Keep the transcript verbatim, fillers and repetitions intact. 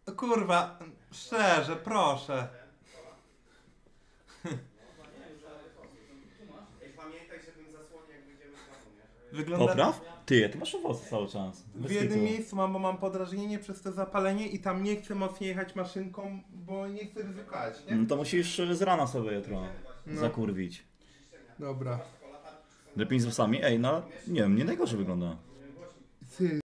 Kurwa, szczerze, proszę. Pamiętaj, żebym zasłonił, jak wyjdziemy z domu, nie? Wygląda... Popraw? Ty, ty masz owoce cały czas. W jednym miejscu mam, bo mam podrażnienie przez to zapalenie i tam nie chcę mocniej jechać maszynką, bo nie chcę ryzykować, nie? No to musisz z rana sobie jutro No. zakurwić. Dobra. Lepiej z włosami? Ej, no nie wiem, nie najgorzej wygląda. Ty,